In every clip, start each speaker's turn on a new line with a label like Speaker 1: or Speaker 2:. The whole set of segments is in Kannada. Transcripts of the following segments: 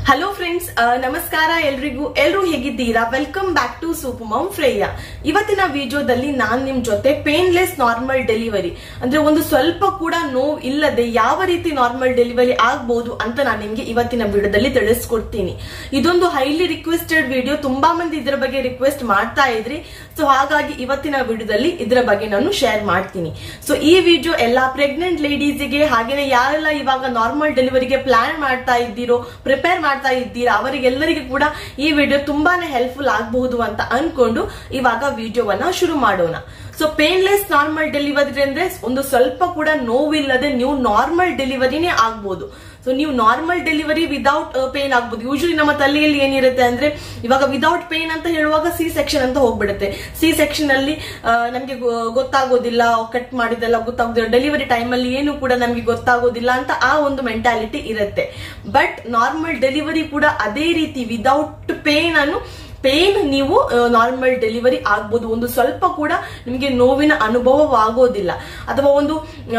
Speaker 1: ಹಲೋ ಫ್ರೆಂಡ್ಸ್, ನಮಸ್ಕಾರ ಎಲ್ರು ಹೇಗಿದ್ದೀರಾ? Welcome back to super mom Shreya. ಇವತ್ತಿನ ವಿಡಿಯೋದಲ್ಲಿ ನಾನು ನಿಮ್ ಜೊತೆ ಪೇನ್ಲೆಸ್ ನಾರ್ಮಲ್ ಡೆಲಿವರಿ ಅಂದ್ರೆ ಒಂದು ಸ್ವಲ್ಪ ಕೂಡ ನೋವು ಇಲ್ಲದೆ ಯಾವ ರೀತಿ ನಾರ್ಮಲ್ ಡೆಲಿವರಿ ಆಗಬಹುದು ಅಂತ ನಾನು ನಿಮ್ಗೆ ಇವತ್ತಿನ ವಿಡಿಯೋದಲ್ಲಿ ತಿಳಿಸ್ಕೊಡ್ತೀನಿ. ಇದೊಂದು ಹೈಲಿ ರಿಕ್ವೆಸ್ಟೆಡ್ ವಿಡಿಯೋ, ತುಂಬಾ ಮಂದಿ ಇದರ ಬಗ್ಗೆ ರಿಕ್ವೆಸ್ಟ್ ಮಾಡ್ತಾ ಇದ್ರಿ. ಸೊ ಹಾಗಾಗಿ ಇವತ್ತಿನ ವಿಡಿಯೋದಲ್ಲಿ ಇದರ ಬಗ್ಗೆ ನಾನು ಶೇರ್ ಮಾಡ್ತೀನಿ. ಸೊ ಈ ವಿಡಿಯೋ ಎಲ್ಲಾ ಪ್ರೆಗ್ನೆಂಟ್ ಲೇಡೀಸ್ಗೆ, ಹಾಗೇನೆ ಯಾರೆಲ್ಲ ಇವಾಗ ನಾರ್ಮಲ್ ಡೆಲಿವರಿಗೆ ಪ್ಲಾನ್ ಮಾಡ್ತಾ ಇದ್ದೀರೋ, ಪ್ರಿಪೇರ್ ಮಾಡ್ತಾ ಇದ್ದೀರಾ, ಅವರಿಗೆಲ್ಲರಿಗೂ ಕೂಡ ಈ ವಿಡಿಯೋ ತುಂಬಾನೇ ಹೆಲ್ಪ್ಫುಲ್ ಆಗಬಹುದು ಅಂತ ಅನ್ಕೊಂಡು ಇವಾಗ ವಿಡಿಯೋವನ್ನ ಶುರು ಮಾಡೋಣ. ಸೊ ಪೇನ್ಲೆಸ್ ನಾರ್ಮಲ್ ಡೆಲಿವರಿ ಅಂದ್ರೆ ಒಂದು ಸ್ವಲ್ಪ ಕೂಡ ನೋವಿಲ್ಲದೆ ನೀವು ನಾರ್ಮಲ್ ಡೆಲಿವರಿನೇ ಆಗ್ಬಹುದು. ಸೊ ನೀವು ನಾರ್ಮಲ್ ಡೆಲಿವರಿ ವಿದೌಟ್ ಪೇನ್ ಆಗ್ಬಹುದು. ಯೂಶಲಿ ನಮ್ಮ ತಲೆಯಲ್ಲಿ ಏನಿರುತ್ತೆ ಅಂದ್ರೆ ಇವಾಗ ವಿದೌಟ್ ಪೇನ್ ಅಂತ ಹೇಳುವಾಗ ಸಿ ಸೆಕ್ಷನ್ ಅಂತ ಹೋಗ್ಬಿಡುತ್ತೆ. ಸಿ ಸೆಕ್ಷನ್ ಅಲ್ಲಿ ನಮ್ಗೆ ಗೊತ್ತಾಗೋದಿಲ್ಲ, ಕಟ್ ಮಾಡಿದೆಲ್ಲ ಗೊತ್ತಾಗೋದಿಲ್ಲ, ಡೆಲಿವರಿ ಟೈಮ್ ಅಲ್ಲಿ ಏನು ಕೂಡ ನಮ್ಗೆ ಗೊತ್ತಾಗೋದಿಲ್ಲ ಅಂತ ಆ ಒಂದು ಮೆಂಟಾಲಿಟಿ ಇರುತ್ತೆ. ಬಟ್ ನಾರ್ಮಲ್ ಡೆಲಿವರಿ ಕೂಡ ಅದೇ ರೀತಿ ವಿದೌಟ್ ಪೇನ್ ನೀವು ನಾರ್ಮಲ್ ಡೆಲಿವರಿ ಆಗ್ಬೋದು. ಒಂದು ಸ್ವಲ್ಪ ಕೂಡ ನಿಮಗೆ ನೋವಿನ ಅನುಭವವಾಗೋದಿಲ್ಲ, ಅಥವಾ ಒಂದು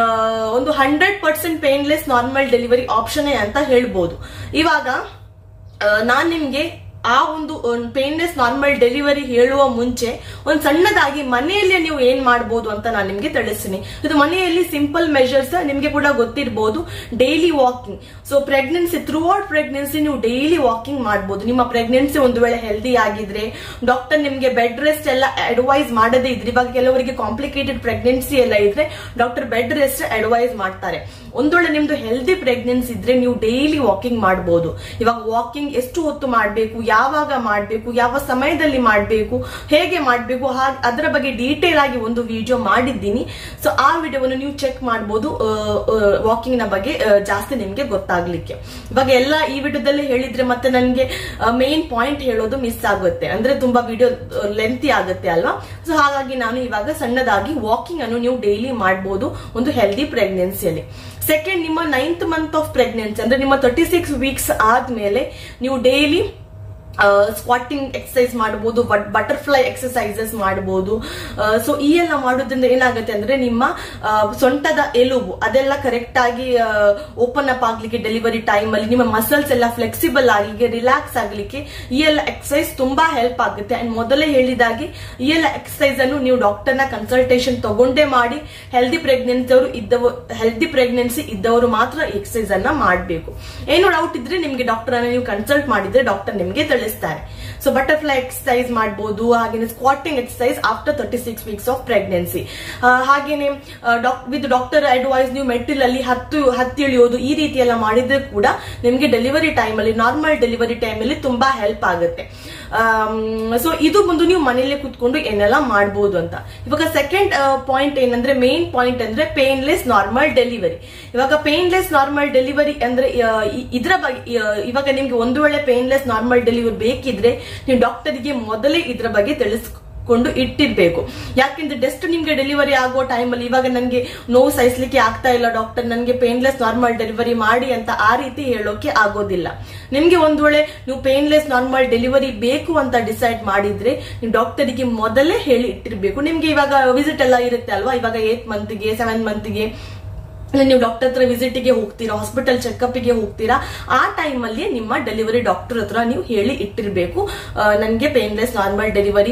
Speaker 1: 100% ಪೇನ್ಲೆಸ್ ನಾರ್ಮಲ್ ಡೆಲಿವರಿ ಆಪ್ಷನ್ ಅಂತ ಹೇಳ್ಬೋದು. ಇವಾಗ ನಾನ್ ನಿಮ್ಗೆ ಆ ಒಂದು ಪೇನ್ಲೆಸ್ ನಾರ್ಮಲ್ ಡೆಲಿವರಿ ಹೇಳುವ ಮುಂಚೆ ಒಂದು ಸಣ್ಣದಾಗಿ ಮನೆಯಲ್ಲೇ ನೀವು ಏನ್ ಮಾಡಬಹುದು ಅಂತ ನಾನು ನಿಮ್ಗೆ ತಿಳಿಸ್ತೀನಿ. ಇದು ಮನೆಯಲ್ಲಿ ಸಿಂಪಲ್ ಮೆಷರ್ಸ್, ನಿಮ್ಗೆ ಕೂಡ ಗೊತ್ತಿರಬಹುದು. Daily walking. So pregnancy, throughout pregnancy ನೀವು ಡೈಲಿ ವಾಕಿಂಗ್ ಮಾಡಬಹುದು. ನಿಮ್ಮ ಪ್ರೆಗ್ನೆನ್ಸಿ ಒಂದು ವೇಳೆ ಹೆಲ್ದಿ ಆಗಿದ್ರೆ ಡಾಕ್ಟರ್ ನಿಮ್ಗೆ ಬೆಡ್ ರೆಸ್ಟ್ ಎಲ್ಲ ಅಡ್ವೈಸ್ ಮಾಡದೇ ಇದ್ರೆ, ಇವಾಗ ಕೆಲವರಿಗೆ ಕಾಂಪ್ಲಿಕೇಟೆಡ್ ಪ್ರೆಗ್ನೆನ್ಸಿ ಎಲ್ಲ ಇದ್ರೆ ಡಾಕ್ಟರ್ ಬೆಡ್ ರೆಸ್ಟ್ ಅಡ್ವೈಸ್ ಮಾಡ್ತಾರೆ. ಒಂದ್ ವೇಳೆ ನಿಮ್ದು ಹೆಲ್ದಿ ಪ್ರೆಗ್ನೆನ್ಸಿ ಇದ್ರೆ ನೀವು ಡೈಲಿ ವಾಕಿಂಗ್ ಮಾಡಬಹುದು. ಇವಾಗ ವಾಕಿಂಗ್ ಎಷ್ಟು ಹೊತ್ತು ಮಾಡಬೇಕು, ಯಾವಾಗ ಮಾಡಬೇಕು, ಯಾವ ಸಮಯದಲ್ಲಿ ಮಾಡಬೇಕು, ಹೇಗೆ ಮಾಡಬೇಕು, ಅದರ ಬಗ್ಗೆ ಡೀಟೇಲ್ ಆಗಿ ಒಂದು ವಿಡಿಯೋ ಮಾಡಿದ್ದೀನಿ. ಸೊ ಆ ವಿಡಿಯೋವನ್ನು ನೀವು ಚೆಕ್ ಮಾಡಬಹುದು, ವಾಕಿಂಗ್ ನ ಬಗ್ಗೆ ಜಾಸ್ತಿ ನಿಮ್ಗೆ ಗೊತ್ತಾಗ್ಲಿಕ್ಕೆ. ಇವಾಗ ಎಲ್ಲ ಈ ವಿಡಿಯೋದಲ್ಲಿ ಹೇಳಿದ್ರೆ ಮತ್ತೆ ನನಗೆ ಮೇನ್ ಪಾಯಿಂಟ್ ಹೇಳೋದು ಮಿಸ್ ಆಗುತ್ತೆ, ಅಂದ್ರೆ ತುಂಬಾ ವಿಡಿಯೋ ಲೆಂತಿ ಆಗುತ್ತೆ ಅಲ್ವಾ. ಸೊ ಹಾಗಾಗಿ ನಾನು ಇವಾಗ ಸಣ್ಣದಾಗಿ ವಾಕಿಂಗ್ ಅನ್ನು ನೀವು ಡೈಲಿ ಮಾಡಬಹುದು ಒಂದು ಹೆಲ್ದಿ ಪ್ರೆಗ್ನೆನ್ಸಿಯಲ್ಲಿ. ಸೆಕೆಂಡ್, ನಿಮ್ಮ 9th ಮಂತ್ ಆಫ್ ಪ್ರೆಗ್ನೆನ್ಸಿ ಅಂದ್ರೆ ನಿಮ್ಮ 36 ವೀಕ್ಸ್ ಆದ್ಮೇಲೆ ನೀವು ಡೈಲಿ ಸ್ಕ್ವಾಟಿಂಗ್ ಎಕ್ಸರ್ಸೈಸ್ ಮಾಡಬಹುದು, ಬಟರ್ಫ್ಲೈ ಎಕ್ಸರ್ಸೈಸಸ್ ಮಾಡಬಹುದು. ಸೊ ಈ ಎಲ್ಲ ಮಾಡೋದ್ರಿಂದ ಏನಾಗುತ್ತೆ ಅಂದ್ರೆ ನಿಮ್ಮ ಸೊಂಟದ ಎಲುಬು ಅದೆಲ್ಲ ಕರೆಕ್ಟ್ ಆಗಿ ಓಪನ್ ಅಪ್ ಆಗ್ಲಿಕ್ಕೆ, ಡೆಲಿವರಿ ಟೈಮ್ ಅಲ್ಲಿ ನಿಮ್ಮ ಮಸಲ್ಸ್ ಎಲ್ಲ ಫ್ಲೆಕ್ಸಿಬಲ್ ಆಗ್ಲಿಕ್ಕೆ, ರಿಲ್ಯಾಕ್ಸ್ ಆಗ್ಲಿಕ್ಕೆ ಈ ಎಲ್ಲ ಎಕ್ಸರ್ಸೈಸ್ ತುಂಬಾ ಹೆಲ್ಪ್ ಆಗುತ್ತೆ. ಅಂಡ್ ಮೊದಲೇ ಹೇಳಿದಾಗೆ ಈ ಎಲ್ಲ ಎಕ್ಸರ್ಸೈಸ್ ಅನ್ನು ನೀವು ಡಾಕ್ಟರ್ ನ ಕನ್ಸಲ್ಟೇಷನ್ ತಗೊಂಡೇ ಮಾಡಿ. ಹೆಲ್ದಿ ಪ್ರೆಗ್ನೆನ್ಸಿ ಇದ್ದವರು ಮಾತ್ರ ಎಕ್ಸರ್ಸೈಸ್ ಅನ್ನ ಮಾಡಬೇಕು. ಏನು ಡೌಟ್ ಇದ್ರೆ ನಿಮ್ಗೆ ಡಾಕ್ಟರ್ ಅನ್ನ ನೀವು ಕನ್ಸಲ್ಟ್ ಮಾಡಿದ್ರೆ ಡಾಕ್ಟರ್ ನಿಮ್ಗೆ ತಿಳಿಸ್ತಾರೆ. ಸೊ ಬಟರ್ಫ್ಲೈ ಎಕ್ಸರ್ಸೈಸ್ ಮಾಡಬಹುದು, ಹಾಗೇನೆ squatting exercise after 36 weeks of pregnancy. ಹಾಗೇನೆ ವಿತ್ ಡಾಕ್ಟರ್ ಅಡ್ವೈಸ್ ನೀವು ಮೆಟ್ಟಿಲಲ್ಲಿ ಹತ್ತಿಳಿಯೋದು ಈ ರೀತಿ ಎಲ್ಲ ಮಾಡಿದ್ರೆ ಕೂಡ ನಿಮ್ಗೆ ಡೆಲಿವರಿ ಟೈಮ್ ಅಲ್ಲಿ, ನಾರ್ಮಲ್ ಡೆಲಿವರಿ ಟೈಮ್ ಅಲ್ಲಿ ತುಂಬಾ ಹೆಲ್ಪ್ ಆಗುತ್ತೆ. ಸೊ ಇದು ಬಂದು ನೀವು ಮನೆಯಲ್ಲೇ ಕುತ್ಕೊಂಡು ಏನೆಲ್ಲ ಮಾಡಬಹುದು ಅಂತ. ಇವಾಗ ಸೆಕೆಂಡ್ ಪಾಯಿಂಟ್ ಏನಂದ್ರೆ, ಮೇನ್ ಪಾಯಿಂಟ್ ಅಂದ್ರೆ ಪೇನ್ಲೆಸ್ ನಾರ್ಮಲ್ ಡೆಲಿವರಿ. ಇವಾಗ ಪೇನ್ಲೆಸ್ ನಾರ್ಮಲ್ ಡೆಲಿವರಿ ಅಂದ್ರೆ ಇದರ ಬಗ್ಗೆ ಇವಾಗ ನಿಮ್ಗೆ ಒಂದು ವೇಳೆ ಪೇನ್ಲೆಸ್ ನಾರ್ಮಲ್ ಡೆಲಿವರಿ ಬೇಕಿದ್ರೆ ನೀವು ಡಾಕ್ಟರ್ಗೆ ಮೊದಲೇ ಇದ್ರ ಬಗ್ಗೆ ತಿಳಿಸ್ಕೊಂಡು ಇಟ್ಟಿರ್ಬೇಕು. ಯಾಕೆಂದ್ರೆ ಜಸ್ಟ್ ನಿಮ್ಗೆ ಡೆಲಿವರಿ ಆಗೋ ಟೈಮ್ ಅಲ್ಲಿ ಇವಾಗ ನನ್ಗೆ ನೋವು ಸಹಿಸ್ಲಿಕ್ಕೆ ಆಗ್ತಾ ಇಲ್ಲ ಡಾಕ್ಟರ್, ನನ್ಗೆ ಪೇನ್ಲೆಸ್ ನಾರ್ಮಲ್ ಡೆಲಿವರಿ ಮಾಡಿ ಅಂತ ಆ ರೀತಿ ಹೇಳೋಕೆ ಆಗೋದಿಲ್ಲ. ನಿಮ್ಗೆ ಒಂದು ವೇಳೆ ನೀವು ಪೇನ್ಲೆಸ್ ನಾರ್ಮಲ್ ಡೆಲಿವರಿ ಬೇಕು ಅಂತ ಡಿಸೈಡ್ ಮಾಡಿದ್ರೆ ನೀವು ಡಾಕ್ಟರಿಗೆ ಮೊದಲೇ ಹೇಳಿ ಇಟ್ಟಿರ್ಬೇಕು. ನಿಮ್ಗೆ ಇವಾಗ ವಿಸಿಟ್ ಎಲ್ಲ ಇರುತ್ತೆ ಅಲ್ವಾ, ಇವಾಗ 8th ಮಂತ್ಗೆ 7th ಮಂತ್ಗೆ ನೀವು ಡಾಕ್ಟರ್ ಹತ್ರ ವಿಸಿಟ್ ಗೆ ಹೋಗ್ತೀರಾ, ಹಾಸ್ಪಿಟಲ್ ಚೆಕ್ಅಪ್ ಗೆ ಹೋಗ್ತೀರಾ, ಆ ಟೈಮ್ ಅಲ್ಲಿ ನಿಮ್ಮ ಡೆಲಿವರಿ ಡಾಕ್ಟರ್ ಹತ್ರ ನೀವು ಹೇಳಿ ಇಟ್ಟಿರ್ಬೇಕು, ನನ್ಗೆ ಪೇನ್ಲೆಸ್ ನಾರ್ಮಲ್ ಡೆಲಿವರಿ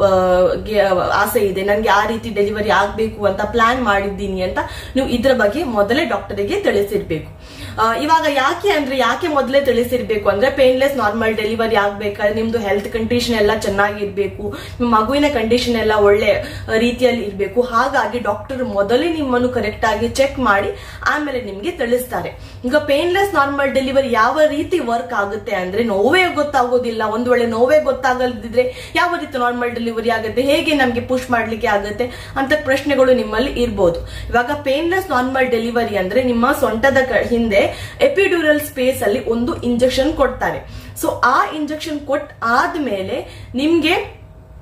Speaker 1: ಆಸೆ ಇದೆ, ನನ್ಗೆ ಆ ರೀತಿ ಡೆಲಿವರಿ ಆಗ್ಬೇಕು ಅಂತ ಪ್ಲಾನ್ ಮಾಡಿದ್ದೀನಿ ಅಂತ ನೀವು ಇದ್ರ ಬಗ್ಗೆ ಮೊದಲೇ ಡಾಕ್ಟರ್ಗೆ ತಿಳಿಸಿರ್ಬೇಕು. ಇವಾಗ ಯಾಕೆ ಮೊದಲೇ ತಿಳಿಸಿರ್ಬೇಕು ಅಂದ್ರೆ, ಪೇನ್ಲೆಸ್ ನಾರ್ಮಲ್ ಡೆಲಿವರಿ ಆಗ್ಬೇಕಾದ್ರೆ ನಿಮ್ದು ಹೆಲ್ತ್ ಕಂಡೀಷನ್ ಎಲ್ಲ ಚೆನ್ನಾಗಿರ್ಬೇಕು, ನಿಮ್ಮ ಮಗುವಿನ ಕಂಡೀಷನ್ ಎಲ್ಲ ಒಳ್ಳೆ ರೀತಿಯಲ್ಲಿ ಇರ್ಬೇಕು. ಹಾಗಾಗಿ ಡಾಕ್ಟರ್ ಮೊದಲೇ ನಿಮ್ಮನ್ನು ಕರೆಕ್ಟ್ ಆಗಿ ಚೆಕ್ ಮಾಡಿ ಆಮೇಲೆ ನಿಮ್ಗೆ ತಿಳಿಸ್ತಾರೆ. ಈಗ ಪೇನ್ಲೆಸ್ ನಾರ್ಮಲ್ ಡೆಲಿವರಿ ಯಾವ ರೀತಿ ವರ್ಕ್ ಆಗುತ್ತೆ ಅಂದ್ರೆ, ನೋವೇ ಗೊತ್ತಾಗೋದಿಲ್ಲ. ಒಂದು ವೇಳೆ ನೋವೇ ಗೊತ್ತಾಗದಿದ್ರೆ ಯಾವ ರೀತಿ ನಾರ್ಮಲ್ ಡೆಲಿವರಿ ಆಗುತ್ತೆ, ಹೇಗೆ ನಮ್ಗೆ ಪುಷ್ ಮಾಡ್ಲಿಕ್ಕೆ ಆಗುತ್ತೆ ಅಂತ ಪ್ರಶ್ನೆಗಳು ನಿಮ್ಮಲ್ಲಿ ಇರ್ಬೋದು. ಇವಾಗ ಪೇನ್ಲೆಸ್ ನಾರ್ಮಲ್ ಡೆಲಿವರಿ ಅಂದ್ರೆ ನಿಮ್ಮ ಸೊಂಟದ ಹಿಂದೆ ಎಪಿಡ್ಯೂರಲ್ ಸ್ಪೇಸ್ ಅಲ್ಲಿ ಒಂದು ಇಂಜೆಕ್ಷನ್ ಕೊಡ್ತಾರೆ. ಸೊ ಆ ಇಂಜೆಕ್ಷನ್ ಕೊಟ್ಟ ಆದ್ಮೇಲೆ ನಿಮ್ಗೆ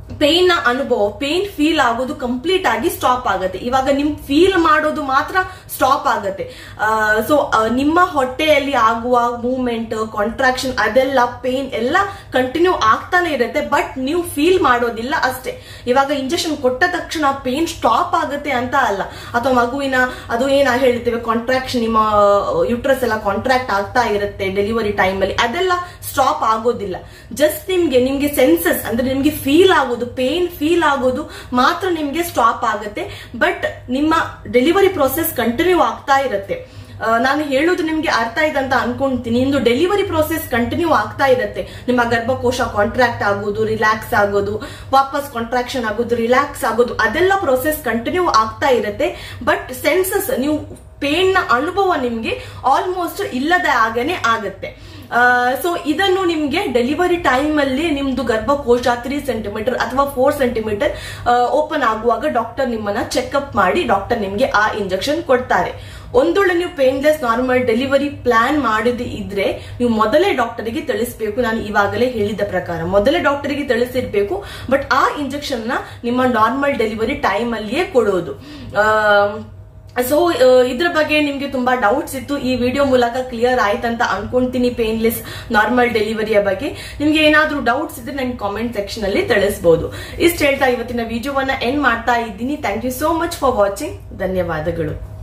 Speaker 1: ಪೇನ್ ನ ಅನುಭವ, ಪೇನ್ ಫೀಲ್ ಆಗೋದು ಕಂಪ್ಲೀಟ್ ಆಗಿ ಸ್ಟಾಪ್ ಆಗುತ್ತೆ. ಇವಾಗ ನಿಮ್ ಫೀಲ್ ಮಾಡೋದು ಮಾತ್ರ ಸ್ಟಾಪ್ ಆಗುತ್ತೆ. ಸೊ ನಿಮ್ಮ ಹೊಟ್ಟೆಯಲ್ಲಿ ಆಗುವ ಮೂವ್ಮೆಂಟ್, ಕಾಂಟ್ರಾಕ್ಷನ್, ಅದೆಲ್ಲ ಪೇನ್ ಎಲ್ಲ ಕಂಟಿನ್ಯೂ ಆಗ್ತಾನೆ ಇರುತ್ತೆ, ಬಟ್ ನೀವು ಫೀಲ್ ಮಾಡೋದಿಲ್ಲ ಅಷ್ಟೇ. ಇವಾಗ ಇಂಜೆಕ್ಷನ್ ಕೊಟ್ಟ ತಕ್ಷಣ ಪೇನ್ ಸ್ಟಾಪ್ ಆಗುತ್ತೆ ಅಂತ ಅಲ್ಲ, ಅಥವಾ ಮಗುವಿನ ಅದು ಏನ ಹೇಳ್ತೇವೆ ಕಾಂಟ್ರಾಕ್ಷನ್, ನಿಮ್ಮ ಯುಟ್ರಸ್ ಎಲ್ಲ ಕಾಂಟ್ರಾಕ್ಟ್ ಆಗ್ತಾ ಇರುತ್ತೆ ಡೆಲಿವರಿ ಟೈಮ್ ಅಲ್ಲಿ, ಅದೆಲ್ಲ ಸ್ಟಾಪ್ ಆಗೋದಿಲ್ಲ. ಜಸ್ಟ್ ನಿಮ್ಗೆ ಸೆನ್ಸಸ್ ಅಂದ್ರೆ ನಿಮ್ಗೆ ಫೀಲ್ ಆಗೋದು, ಪೇನ್ ಫೀಲ್ ಆಗೋದು ಮಾತ್ರ ನಿಮ್ಗೆ ಸ್ಟಾಪ್ ಆಗುತ್ತೆ, ಬಟ್ ನಿಮ್ಮ ಡೆಲಿವರಿ ಪ್ರೊಸೆಸ್ ಕಂಟಿನ್ಯೂ ಆಗ್ತಾ ಇರುತ್ತೆ. ನಾನು ಹೇಳೋದು ನಿಮ್ಗೆ ಅರ್ಥ ಇದೆ ಅಂತ ಅನ್ಕೊಂತೀನಿ. ಇಂದು ಡೆಲಿವರಿ ಪ್ರೊಸೆಸ್ ಕಂಟಿನ್ಯೂ ಆಗ್ತಾ ಇರುತ್ತೆ. ನಿಮ್ಮ ಗರ್ಭಕೋಶ ಕಾಂಟ್ರಾಕ್ಟ್ ಆಗೋದು, ರಿಲ್ಯಾಕ್ಸ್ ಆಗೋದು, ವಾಪಸ್ ಕಾಂಟ್ರಾಕ್ಷನ್ ಆಗೋದು, ರಿಲ್ಯಾಕ್ಸ್ ಆಗೋದು, ಅದೆಲ್ಲ ಪ್ರೊಸೆಸ್ ಕಂಟಿನ್ಯೂ ಆಗ್ತಾ ಇರುತ್ತೆ. ಬಟ್ ಸೆನ್ಸಸ್, ನೀವು ಪೇನ್ ನ ಅನುಭವ ನಿಮ್ಗೆ ಆಲ್ಮೋಸ್ಟ್ ಇಲ್ಲದ ಹಾಗೇನೆ ಆಗತ್ತೆ. ಸೊ ಇದನ್ನು ನಿಮ್ಗೆ ಡೆಲಿವರಿ ಟೈಮ್ ಅಲ್ಲಿ ನಿಮ್ದು ಗರ್ಭಕೋಶ 3 ಸೆಂಟಿಮೀಟರ್ ಅಥವಾ 4 ಸೆಂಟಿಮೀಟರ್ ಓಪನ್ ಆಗುವಾಗ ಡಾಕ್ಟರ್ ನಿಮ್ಮನ್ನ ಚೆಕ್ಅಪ್ ಮಾಡಿ ಡಾಕ್ಟರ್ ನಿಮ್ಗೆ ಆ ಇಂಜೆಕ್ಷನ್ ಕೊಡ್ತಾರೆ. ಒಂದು ವೇಳೆ ನೀವು ಪೇನ್ಲೆಸ್ ನಾರ್ಮಲ್ ಡೆಲಿವರಿ ಪ್ಲಾನ್ ಮಾಡಿದ ಇದ್ರೆ ನೀವು ಮೊದಲೇ ಡಾಕ್ಟರಿಗೆ ತಿಳಿಸಬೇಕು. ನಾನು ಇವಾಗಲೇ ಹೇಳಿದ ಪ್ರಕಾರ ಮೊದಲೇ ಡಾಕ್ಟರಿಗೆ ತಿಳಿಸಿರ್ಬೇಕು. ಬಟ್ ಆ ಇಂಜೆಕ್ಷನ್ ನ ನಿಮ್ಮ ನಾರ್ಮಲ್ ಡೆಲಿವರಿ ಟೈಮ್ ಅಲ್ಲಿಯೇ ಕೊಡೋದು. ಸೊ ಇದ್ರ ಬಗ್ಗೆ ನಿಮ್ಗೆ ತುಂಬಾ ಡೌಟ್ಸ್ ಇತ್ತು, ಈ ವಿಡಿಯೋ ಮೂಲಕ ಕ್ಲಿಯರ್ ಆಯ್ತಂತ ಅನ್ಕೊಂತೀನಿ. ಪೇನ್ಲೆಸ್ ನಾರ್ಮಲ್ ಡೆಲಿವರಿಯ ಬಗ್ಗೆ ನಿಮ್ಗೆ ಏನಾದ್ರೂ ಡೌಟ್ಸ್ ಇದ್ರೆ ನಂಗೆ ಕಾಮೆಂಟ್ ಸೆಕ್ಷನ್ ಅಲ್ಲಿ ತಿಳಿಸಬಹುದು. ಇಷ್ಟ ಹೇಳ್ತಾ ಇವತ್ತಿನ ವಿಡಿಯೋವನ್ನ ಎಂಡ್ ಮಾಡ್ತಾ ಇದ್ದೀನಿ. Thank you so much for watching. ಧನ್ಯವಾದಗಳು.